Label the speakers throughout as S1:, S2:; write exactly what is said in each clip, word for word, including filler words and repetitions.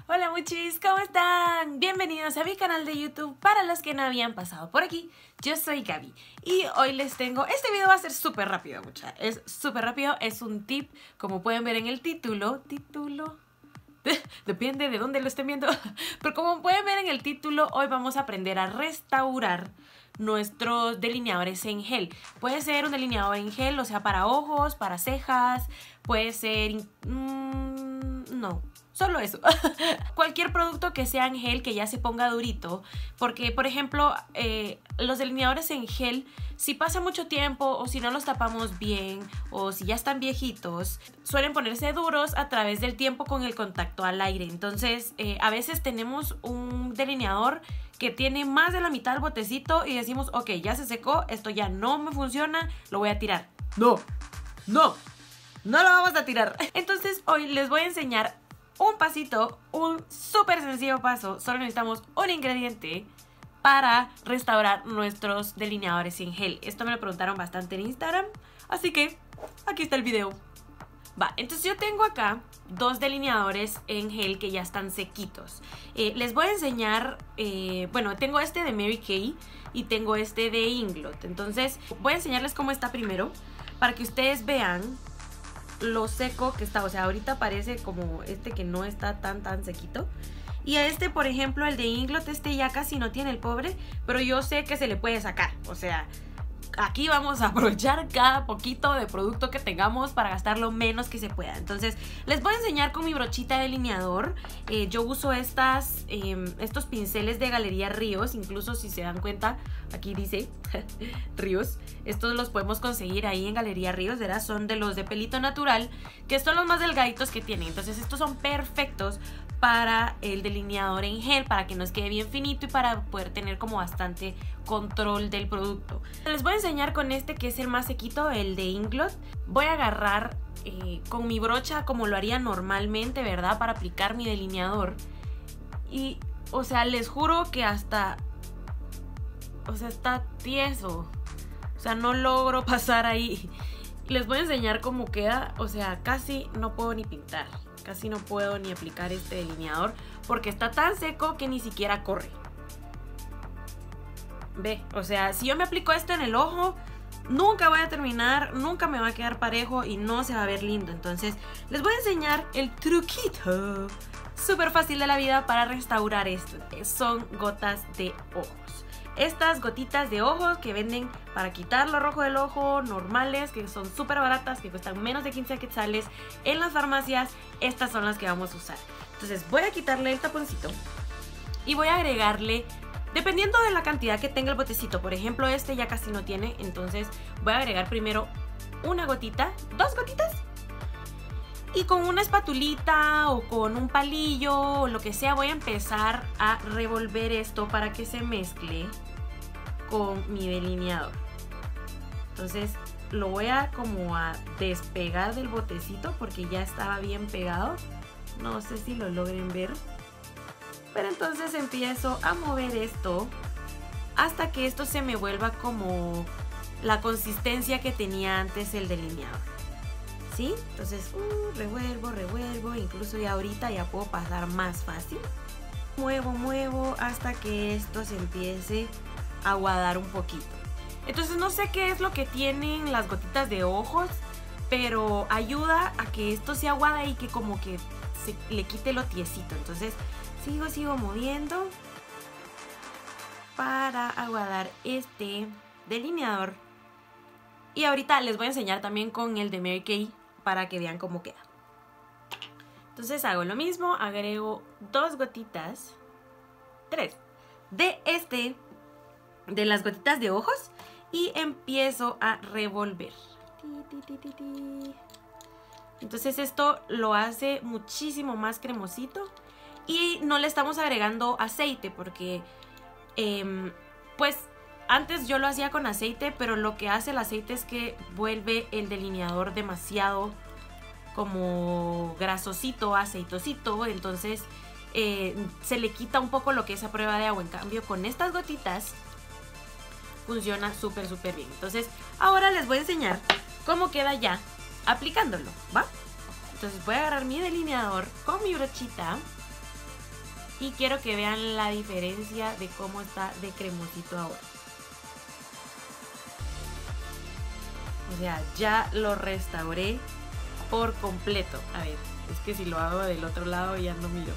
S1: Hola muchis, ¿cómo están? Bienvenidos a mi canal de YouTube. Para los que no habían pasado por aquí, yo soy Gaby y hoy les tengo, este video va a ser súper rápido, mucha, es súper rápido, es un tip, como pueden ver en el título, título, depende de dónde lo estén viendo, pero como pueden ver en el título, hoy vamos a aprender a restaurar nuestros delineadores en gel. Puede ser un delineador en gel, o sea, para ojos, para cejas, puede ser, mmm, no, solo eso. Cualquier producto que sea en gel que ya se ponga durito, porque por ejemplo eh, los delineadores en gel, si pasa mucho tiempo o si no los tapamos bien o si ya están viejitos, suelen ponerse duros a través del tiempo con el contacto al aire. Entonces eh, a veces tenemos un delineador que tiene más de la mitad del botecito y decimos, ok, ya se secó, esto ya no me funciona, lo voy a tirar. No, no, no lo vamos a tirar. Entonces hoy les voy a enseñar un pasito, un súper sencillo paso. Solo necesitamos un ingrediente para restaurar nuestros delineadores en gel. Esto me lo preguntaron bastante en Instagram, así que aquí está el video. Va, entonces yo tengo acá dos delineadores en gel que ya están sequitos. Eh, les voy a enseñar, eh, bueno, tengo este de Mary Kay y tengo este de Inglot. Entonces voy a enseñarles cómo está primero para que ustedes vean lo seco que está. O sea, ahorita parece como este que no está tan tan sequito. Y a este, por ejemplo, el de Inglot, este ya casi no tiene el pobre, pero yo sé que se le puede sacar. O sea, aquí vamos a aprovechar cada poquito de producto que tengamos para gastar lo menos que se pueda. Entonces les voy a enseñar con mi brochita de delineador. eh, Yo uso estas, eh, estos pinceles de Galería Ríos. Incluso si se dan cuenta, aquí dice Ríos. Estos los podemos conseguir ahí en Galería Ríos, ¿verdad? Son de los de pelito natural, que son los más delgaditos que tienen. Entonces estos son perfectos para el delineador en gel, para que nos quede bien finito y para poder tener como bastante control del producto. Les voy a enseñar con este que es el más sequito, el de Inglot. Voy a agarrar eh, con mi brocha como lo haría normalmente, ¿verdad? Para aplicar mi delineador. Y, o sea, les juro que hasta, o sea, está tieso. O sea, no logro pasar ahí. Les voy a enseñar cómo queda. O sea, casi no puedo ni pintar. Casi no puedo ni aplicar este delineador porque está tan seco que ni siquiera corre. Ve, o sea, si yo me aplico esto en el ojo, nunca voy a terminar, nunca me va a quedar parejo y no se va a ver lindo. Entonces, les voy a enseñar el truquito súper fácil de la vida para restaurar esto. Son gotas de ojos. Estas gotitas de ojos que venden para quitar lo rojo del ojo, normales, que son súper baratas, que cuestan menos de quince quetzales en las farmacias, estas son las que vamos a usar. Entonces voy a quitarle el taponcito y voy a agregarle, dependiendo de la cantidad que tenga el botecito. Por ejemplo, este ya casi no tiene, entonces voy a agregar primero una gotita, dos gotitas. Y con una espatulita o con un palillo o lo que sea voy a empezar a revolver esto para que se mezcle con mi delineador. Entonces lo voy a como a despegar del botecito porque ya estaba bien pegado. No sé si lo logren ver. Pero entonces empiezo a mover esto hasta que esto se me vuelva como la consistencia que tenía antes el delineador. ¿Sí? Entonces uh, revuelvo, revuelvo, incluso ya ahorita ya puedo pasar más fácil. Muevo, muevo hasta que esto se empiece a aguadar un poquito. Entonces no sé qué es lo que tienen las gotitas de ojos, pero ayuda a que esto se aguada y que como que se le quite lo tiesito. Entonces sigo, sigo moviendo para aguadar este delineador. Y ahorita les voy a enseñar también con el de Mary Kay para que vean cómo queda. Entonces hago lo mismo, agrego dos gotitas, tres, de este, de las gotitas de ojos y empiezo a revolver. Entonces esto lo hace muchísimo más cremosito y no le estamos agregando aceite porque eh, pues antes yo lo hacía con aceite, pero lo que hace el aceite es que vuelve el delineador demasiado como grasosito, aceitosito. Entonces eh, se le quita un poco lo que es a prueba de agua. En cambio, con estas gotitas funciona súper, súper bien. Entonces ahora les voy a enseñar cómo queda ya aplicándolo, ¿va? Entonces voy a agarrar mi delineador con mi brochita y quiero que vean la diferencia de cómo está de cremosito ahora. O sea, ya lo restauré por completo. A ver, es que si lo hago del otro lado ya no miro.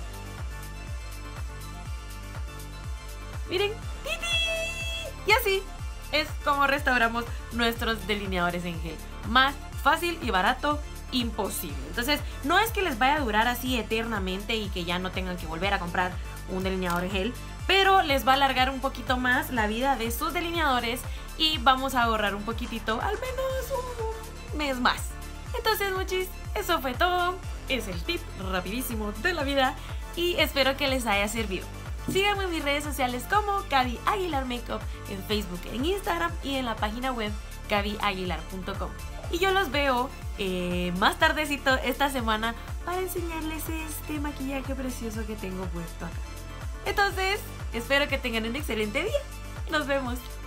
S1: Miren, ¡titi! Y así es como restauramos nuestros delineadores en gel. Más fácil y barato, imposible. Entonces, no es que les vaya a durar así eternamente y que ya no tengan que volver a comprar un delineador en gel, pero les va a alargar un poquito más la vida de sus delineadores y vamos a ahorrar un poquitito, al menos un mes más. Entonces, muchis, eso fue todo. Es el tip rapidísimo de la vida y espero que les haya servido. Síganme en mis redes sociales como Gaby Aguilar Makeup, en Facebook, en Instagram y en la página web gaby aguilar punto com. Y yo los veo eh, más tardecito esta semana para enseñarles este maquillaje precioso que tengo puesto acá. Entonces, espero que tengan un excelente día. Nos vemos.